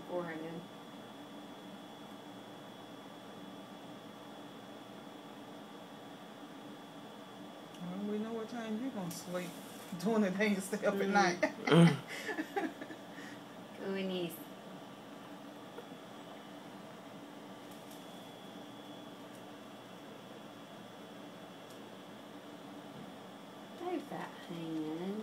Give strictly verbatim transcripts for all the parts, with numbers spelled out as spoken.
forehead. Well, we know what time you're gonna sleep. Doing the thing to stay up Mm. at night. Goodness. There's that hand.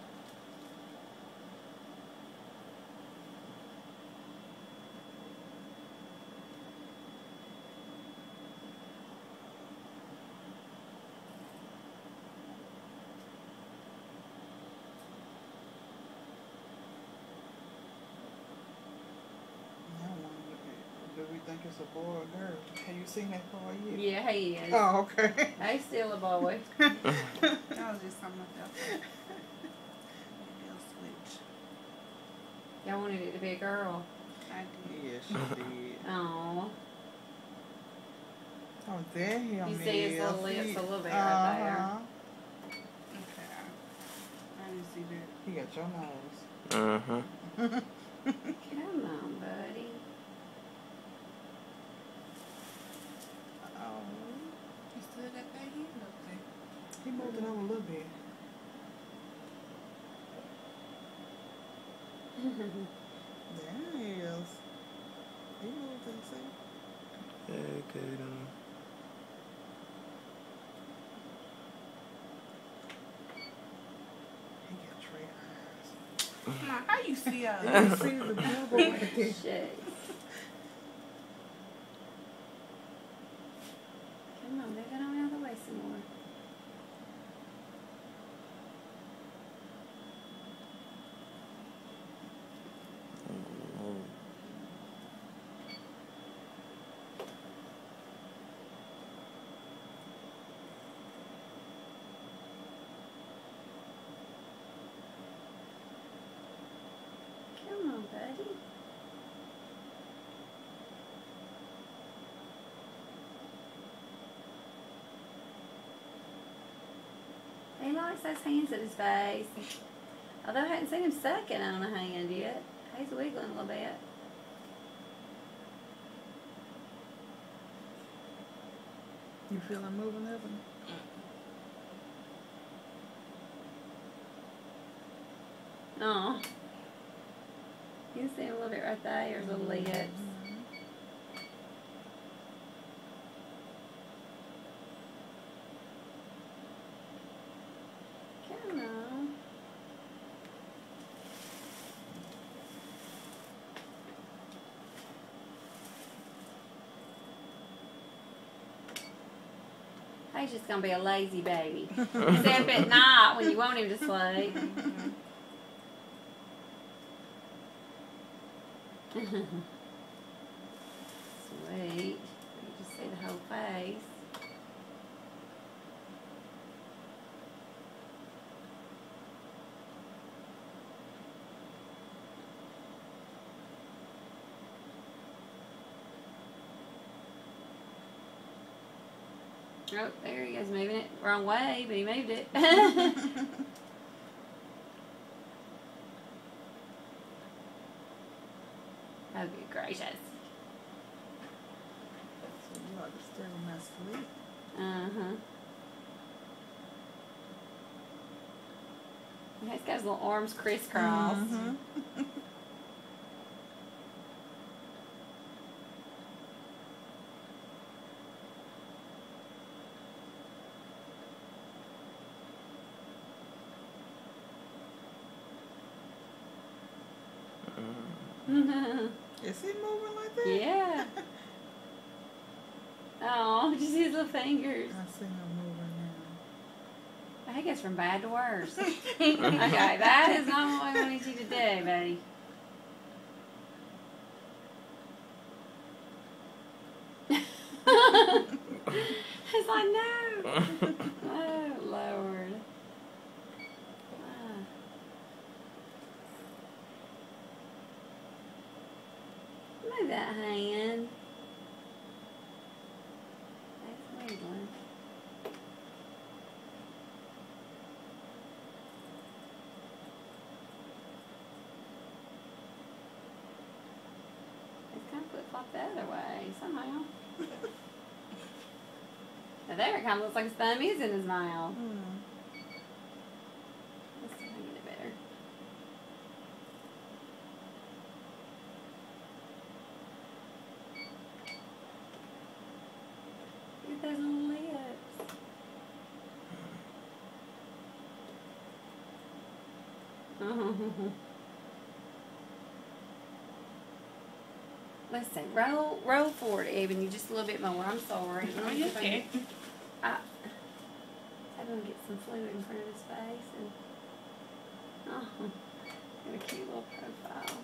I don't wanna look at- Do we think it's a boy or a girl? Have you seen that boy yet? Yeah, he is. Oh, okay. He's still a boy. That was just something else. Maybe I'll switch. Y'all wanted it to be a girl. I did. Yeah, she did. Oh, Oh, there he you see his little lips a little bit right uh-huh. Okay. I didn't see that. He got your nose. Uh-huh. come on, buddy. Oh, You still got that hand up there. he moved it over a little bit. There he is. He moved it, see? Yeah, good. Um, He got Trey eyes. Come on, how you see all You that? see the billboard right there. Shit. Come on, move it on out of the way some more. oh, Come on, buddy. He likes those hands at his face. Although I hadn't seen him sucking on a hand yet. He's wiggling a little bit. You feel him moving, Evan? Oh. You can see him a little bit right there, his little lips. Mhm. Come on. He's just gonna be a lazy baby. Except at night when you want him to sleep. Sweet. You just see the whole face. Oh, there he is moving it. Wrong way, but he moved it. Oh, good gracious. So you like to stay in my sleep? Uh-huh. Yeah, he's got his little arms crisscrossed. Mhm. Is he moving like that? Yeah. Oh, did you see his little fingers? I see him moving now. I think it's from bad to worse. Okay, that is not what I wanted you to do, buddy. It's like, no. Oh, Lord. Ah. Move that hand. That's wiggling. But there, it kind of looks like his thumb is in his mouth. Mm. Let's see if I can get it better. Look at those little lips. Oh. Let's see. Roll, roll forward, Ebony, just a little bit more. I'm sorry. Oh, you okay? I, I'm gonna get some fluid in front of his face and oh, got a cute little profile.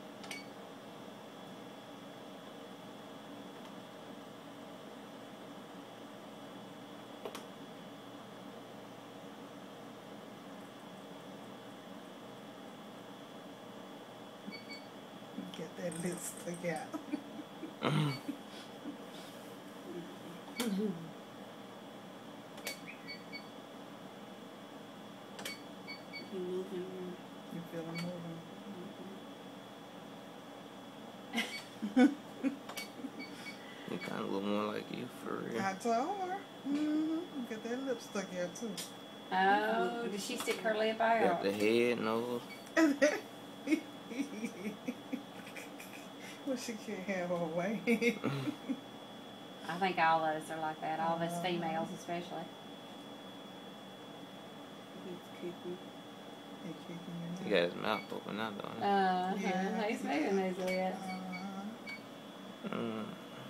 Get that lipstick out. You moving. You feel him moving. You kind of look more like you for real. I told her. Mm-hmm. Get that lipstick out too. Oh, did she stick her lip Got out? the head, nose. Well, she can't have her way. I think all of us are like that. All of us females, especially. He's kicking. He kicking He your got his mouth open now, don't he? Uh, Yeah. he's moving his lips. Uh, Mm.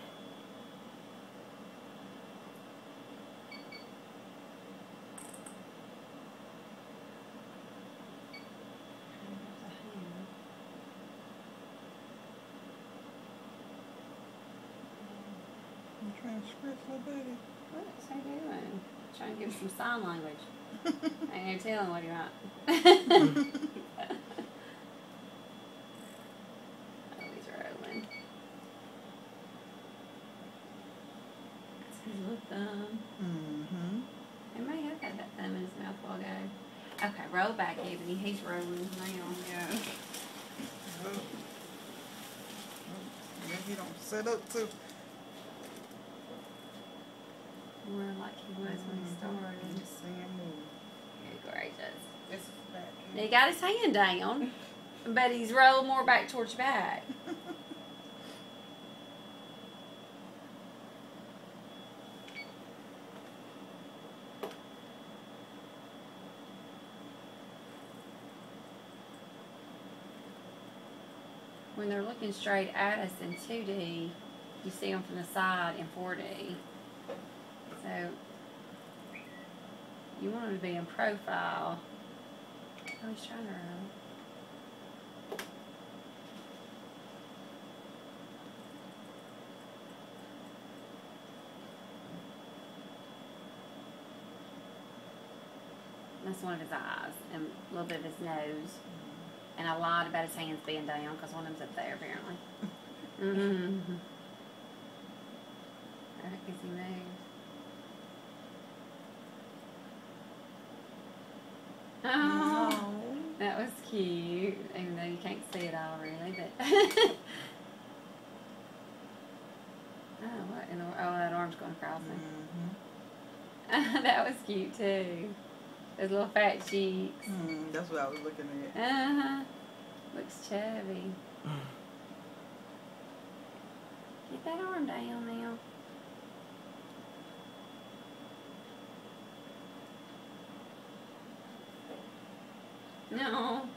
I'm trying to scratch my baby. What's he doing? Trying to give him some sign language. I ain't gonna tell him what he want. Oh, he's rolling. That's his little thumb. Mm-hmm. He may have had that thumb in his mouth a while ago. Okay, roll back, Ebony. He's rolling now. Yeah. Oh. Oh. Yeah, he don't set up too. More like he was when he started. Just see him move. Good gracious. This is back. He got his hand down, but he's rolled more back towards your back. When they're looking straight at us in two D, you see them from the side in four D. So, you want them to be in profile. Oh, he's trying to roll. That's one of his eyes and a little bit of his nose. And I lied about his hands being down because one of them's up there apparently. Mm-hmm. I guess he moved. Oh, that was cute. Even though you can't see it all really, but oh, what in the oh that arm's going across me. Mm-hmm. That was cute too. Those little fat cheeks. Mm, that's what I was looking at. Uh huh. Looks chubby. Get that arm down now. No.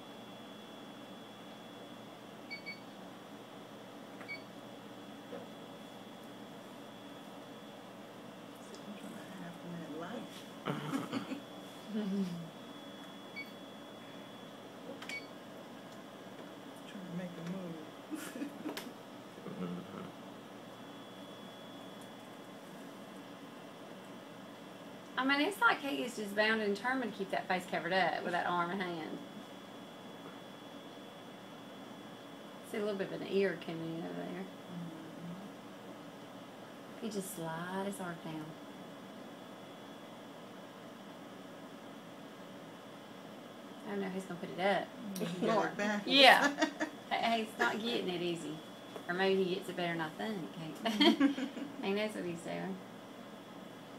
I'm trying to have that life. Trying to make a move. Mhm. I mean, it's like he is just bound and determined to keep that face covered up with that arm and hand. See a little bit of an ear coming in over there. He just slide his arm down. I don't know if he's gonna put it up. Blow it back. Yeah. Hey, he's not getting it easy. Or maybe he gets it better than I think. He knows what he's doing.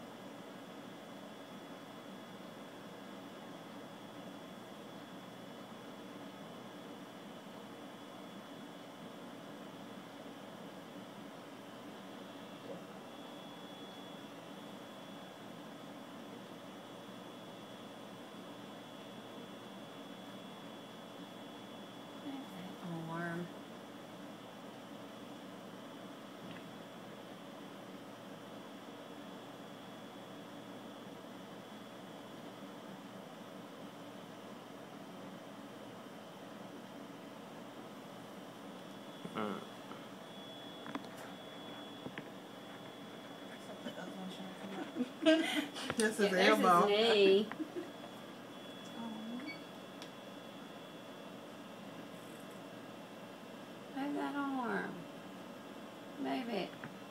This is Yeah, the there's elbow. his knee. Move that arm. Move it.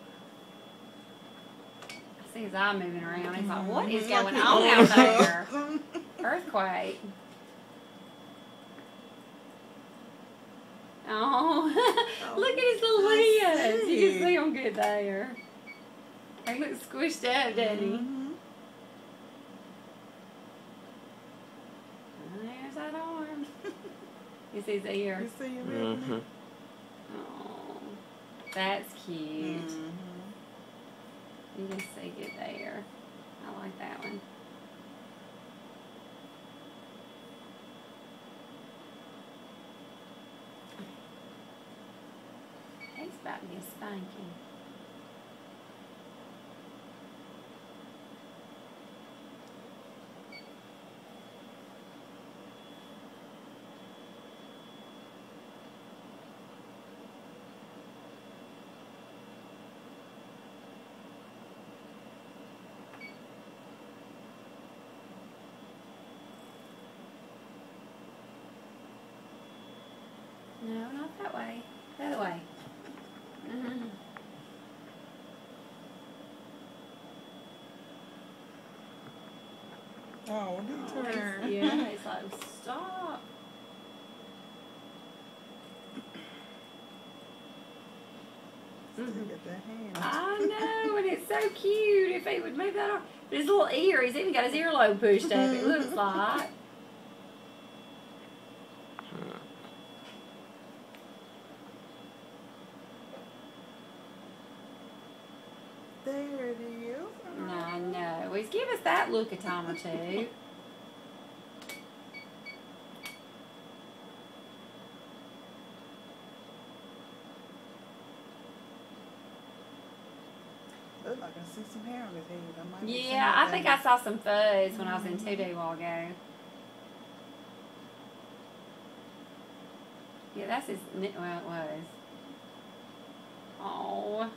I see his eye moving around. He's like, what is going on out there? Earthquake. Oh, look at his little I lips. see. You can see him good there. He looks squished up, doesn't he? Mhm. And there's that arm. You see his ear. You see him? Ebony? Mm-hmm. Oh, that's cute. Mhm. You can see it there. I like that one. He's about to get spanking. No, not that way. The other way. Mm-hmm. Oh, detour. Yeah, it's like, stop. Look at that hand. I know, and it's so cute if he would move that arm. But his little ear, he's even got his earlobe pushed up, it looks like. There it is. No, no. He's give us that look a time or two. Look like I see some hair on his head. I might be seeing Yeah, I that think thing. I saw some fuzz when I was in two D a while ago. Yeah, that's his, ni- well, it was. Oh.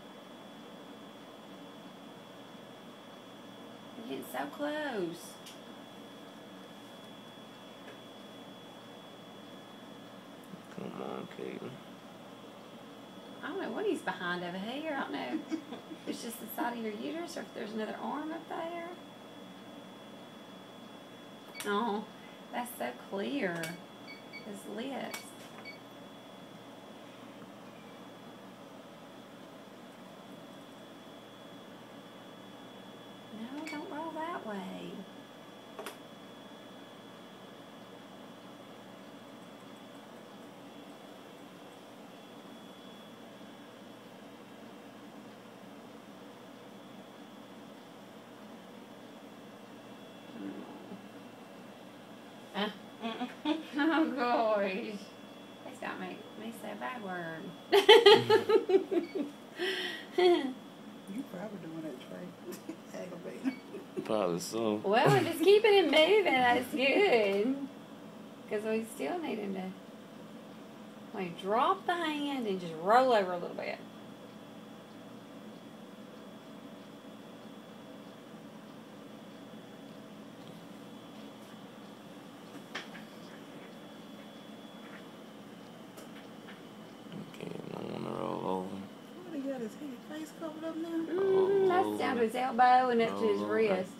We're getting so close. Come on, Caitlin. I don't know what he's behind over here. I don't know if it's just the side of your uterus or if there's another arm up there. Oh, that's so clear. His lips. No, don't roll that way. Uh, oh gosh. That's got me me say a bad word. You probably doing that, Trey. Aggravating. Probably so. Well, we're just keeping it moving. That's good. Because we still need him to like drop the hand and just roll over a little bit. Okay, I don't want to roll over. What, he got his head, face covered up now? Mm, that's down to his elbow and up to his Oh, wrist.